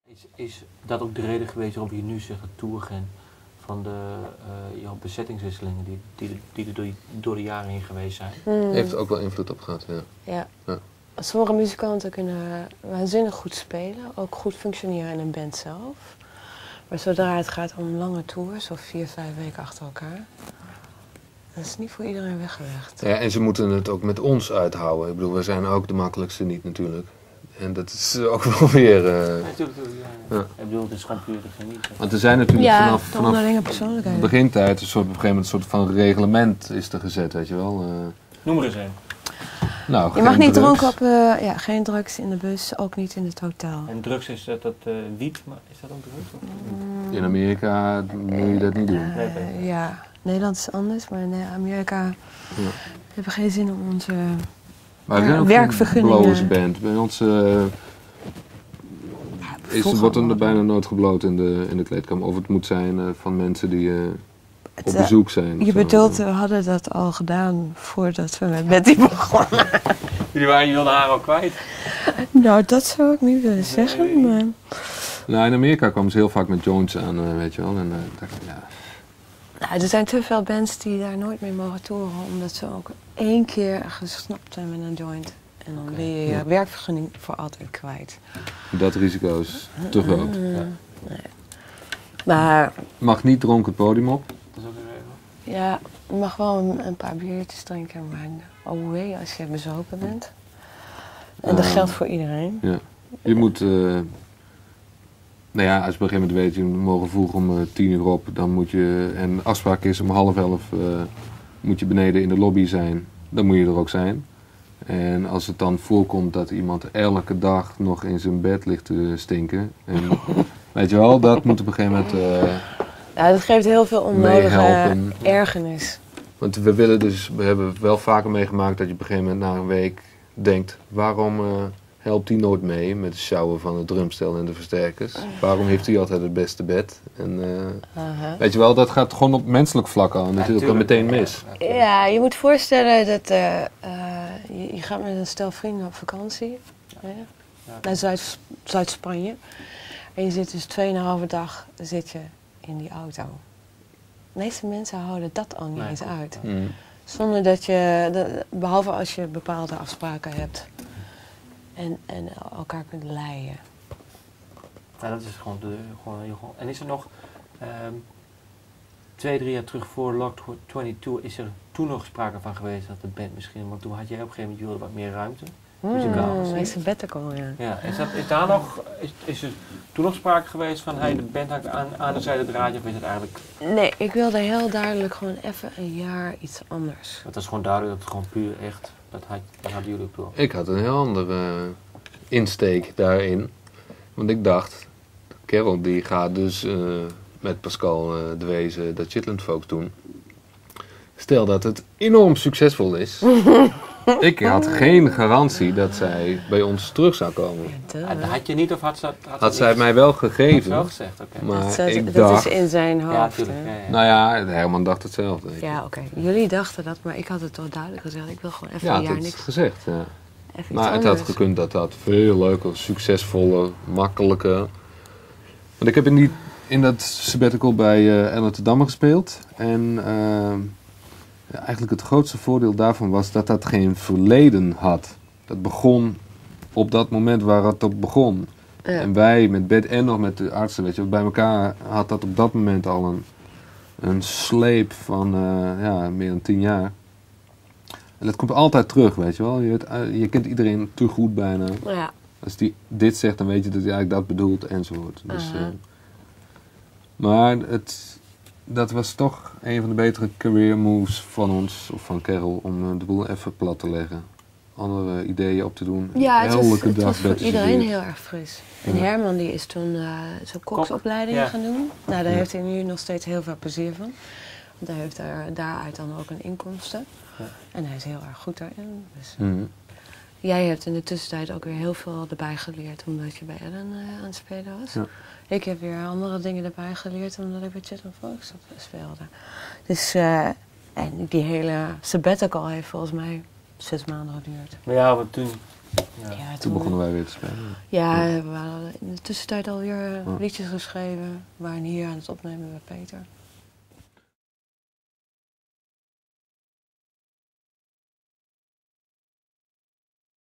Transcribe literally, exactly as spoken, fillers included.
Is, is dat ook de reden geweest waarom je nu zegt het toergen van de uh, jouw bezettingswisselingen die, die, die er door, door de jaren heen geweest zijn? Hmm. Heeft er ook wel invloed op gehad, ja. Ja. ja. Sommige muzikanten kunnen waanzinnig goed spelen, ook goed functioneren in een band zelf. Maar zodra het gaat om lange tours, of vier, vijf weken achter elkaar, dat is niet voor iedereen weggelegd. Ja, en ze moeten het ook met ons uithouden. Ik bedoel, we zijn ook de makkelijkste niet natuurlijk. En dat is ook wel weer... Uh... Ja, natuurlijk, ja. Ja. Ik bedoel, het is gewoon puur de chemie. Want er zijn natuurlijk ja, vanaf, vanaf persoonlijkheid. begintijd een soort, op een gegeven moment een soort van reglement is er gezet, weet je wel. Uh... Noem er eens een. Nou, je mag niet dronken op, uh, ja, geen drugs in de bus, ook niet in het hotel. En drugs is dat, dat uh, wiet, maar is dat ook drugs? Mm. In Amerika moet je dat niet doen. Uh, uh, ja, Nederland is anders, maar in Amerika ja. hebben geen zin om onze maar ja, werkvergunningen. Band. Bij ons uh, is, wordt er bijna nooit gebloot in de, in de kleedkamer. Of het moet zijn uh, van mensen die uh, het, op bezoek zijn. Je bedoelt, we hadden dat al gedaan voordat we met Betty begonnen. Jullie waren je wilde haar al kwijt? Nou, dat zou ik niet willen zeggen, nee. maar... Nou, in Amerika kwamen ze heel vaak met joints aan, uh, weet je wel. En, uh, dacht, ja. Nou, er zijn te veel bands die daar nooit mee mogen toeren, omdat ze ook één keer gesnapt zijn met een joint. En dan ben je je ja. werkvergunning voor altijd kwijt. Dat risico is te groot. Uh, ja. nee. Maar... Mag niet dronken het podium op. Dat is ook een regel. Ja, je mag wel een, een paar biertjes drinken, maar oh wee als je bezopen bent. En dat uh, geldt voor iedereen. Ja. Je moet... Uh, Nou ja, als je op een gegeven moment weet, je morgen vroeg om uh, tien uur op, dan moet je, en afspraak is om half elf, uh, moet je beneden in de lobby zijn, dan moet je er ook zijn. En als het dan voorkomt dat iemand elke dag nog in zijn bed ligt te stinken, en, weet je wel, dat moet op een gegeven moment uh, ja, dat geeft heel veel onnodige ergernis. Want we willen dus, we hebben wel vaker meegemaakt dat je op een gegeven moment na een week denkt, waarom... Uh, helpt hij nooit mee met het sjouwen van het drumstel en de versterkers? Waarom heeft hij altijd het beste bed? En, uh, uh-huh. Weet je wel, dat gaat gewoon op menselijk vlak al natuurlijk ja, meteen mis. Ja, je moet voorstellen dat uh, uh, je, je gaat met een stel vrienden op vakantie ja. Ja. naar Zuid, Zuid-Spanje. En je zit dus tweeënhalve dag zit je in die auto. De meeste mensen houden dat al niet nee, eens uit. Mm. Zonder dat je, de, behalve als je bepaalde afspraken hebt. En, en elkaar kunt leiden. Ja, dat is gewoon de... Gewoon, gewoon. En is er nog... Um, twee, drie jaar terug voor Lock tweeëntwintig is er toen nog sprake van geweest dat de band misschien... Want toen had jij op een gegeven moment wilde wat meer ruimte. Mm, is een sabbatical, ja. Ja, is, dat, is daar nog... Is, is er toen nog sprake geweest van... Hey, de band hangt aan, aan de zijde draadje of is het eigenlijk... Nee, ik wilde heel duidelijk gewoon even een jaar iets anders. Het is gewoon duidelijk dat het gewoon puur echt... Dat, had, dat hadden jullie ook wel. Ik had een heel andere uh, insteek daarin. Want ik dacht, Carol die gaat dus uh, met Pascal uh, Dwezen dat Chitlin Folks doen. Stel dat het enorm succesvol is. Ik had geen garantie dat zij bij ons terug zou komen. Ja, dat had je niet of had ze Had, had zij het mij wel gegeven. Had ze wel gezegd, oké. Okay. Maar dat, ik dat dacht... is in zijn hoofd. Ja, tuurlijk, ja, ja. Nou ja, Herman dacht hetzelfde. Ja, oké. Okay. Jullie dachten dat, maar ik had het toch duidelijk gezegd. Ik wil gewoon even ja, een jaar niks. niks. gezegd, ja. Even maar het had gekund dat dat veel leuker, succesvoller, makkelijker. Want ik heb in, die, in dat sabbatical bij uh, Ellen te Damme gespeeld. En uh, ja, eigenlijk het grootste voordeel daarvan was dat dat geen verleden had. Dat begon op dat moment waar het op begon. Ja. En wij met Bed en nog met de artsen, weet je, bij elkaar had dat op dat moment al een, een sleep van uh, ja, meer dan tien jaar. En dat komt altijd terug, weet je wel. Je, je kent iedereen te goed bijna. Ja. Als die dit zegt, dan weet je dat hij eigenlijk dat bedoelt enzovoort. Dus, uh, maar het, dat was toch een van de betere career moves van ons, of van Carol, om de boel even plat te leggen. Andere ideeën op te doen. Ja, het was, Elke het dag was voor iedereen heel erg fris. En ja. Herman die is toen uh, zijn koksopleiding Kok, ja. gaan doen. Nou, daar ja. heeft hij nu nog steeds heel veel plezier van. Want hij heeft daar, daaruit dan ook een inkomsten. Ja. En hij is heel erg goed daarin. Dus, mm-hmm. Jij hebt in de tussentijd ook weer heel veel erbij geleerd omdat je bij Ellen uh, aan het spelen was. Ja. Ik heb weer andere dingen erbij geleerd omdat ik bij Chitlin Folks speelde. Dus uh, en die hele sabbatical heeft volgens mij zes maanden geduurd. Maar ja, want toen, Ja. Ja, Toen begonnen wij weer te spelen. Ja, we hadden in de tussentijd alweer uh, Ja. liedjes geschreven. We waren hier aan het opnemen bij Peter.